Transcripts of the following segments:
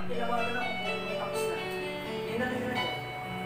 tinawagan ako kung tapos na. Yun na nila ko.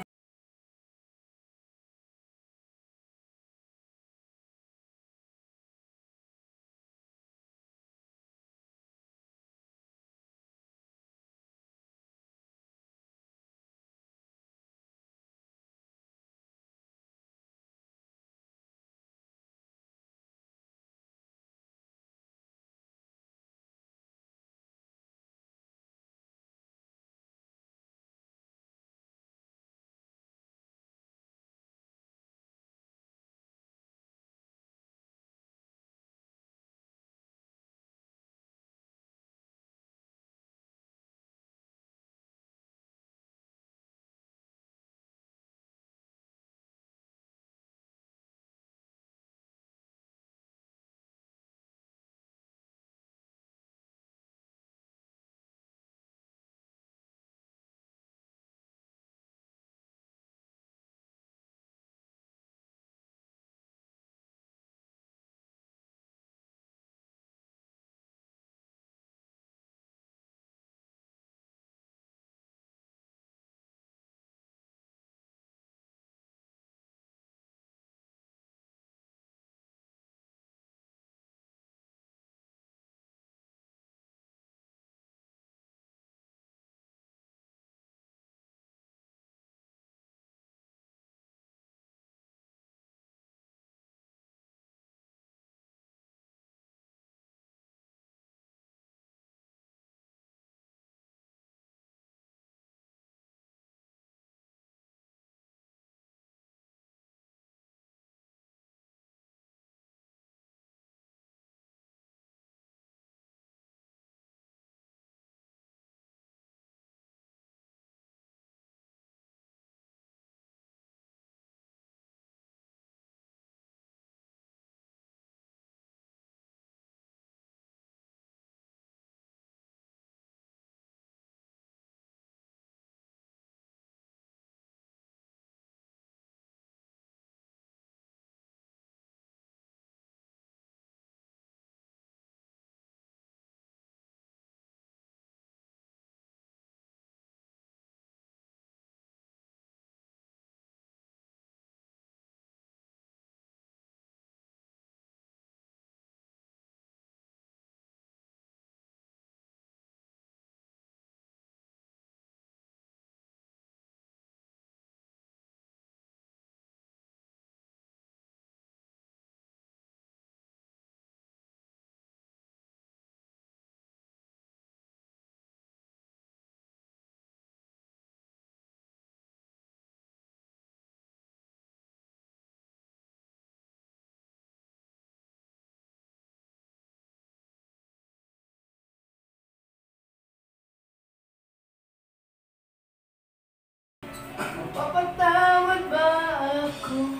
Papatawad ba ako?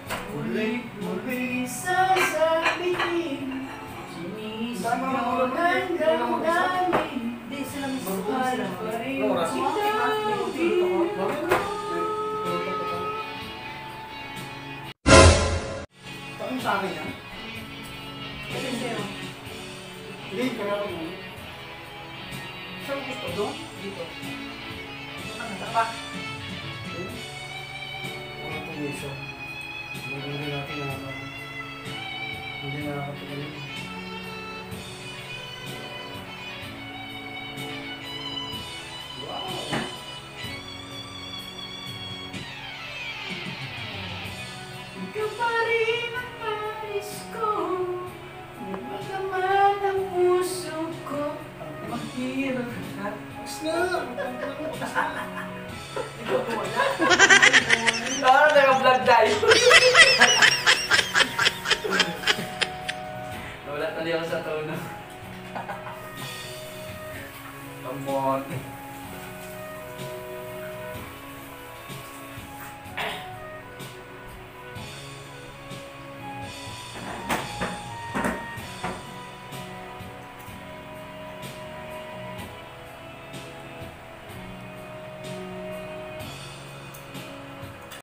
Muli sasabihin, sinisigaw ng damdamin, mahal pa rin kita. Paano sa akin yan? Kasi sa'yo. Hindi, kaya ako mo. Saan gusto? Doon? Dito. Ano, tapak? Mga pumiso. Hindi natin nakakapagod. Hindi nakakapagod. Wow! Ikaw pa rin ang nais ko, nagmagaman ang puso ko. Mahirap na. Ikaw po wala. Parang naka-vlog tayo. Wala tali ako sa tono. Come on.